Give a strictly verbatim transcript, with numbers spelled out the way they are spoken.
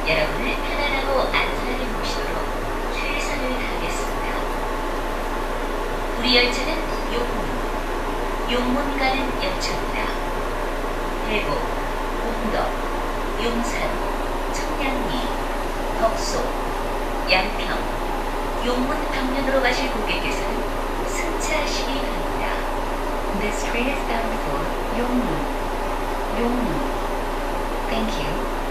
여러분을 편안하고 안전하게 모시도록 최선을 다하겠습니다. 우리 열차는 용문, 용문 가는 열차입니다. 대구, 공덕, 용산, 청량리, 덕소, 양평, 용문 방면으로 가실 고객께서는 승차하시기 바랍니다. This train is bound for 용문, 용문. Thank you.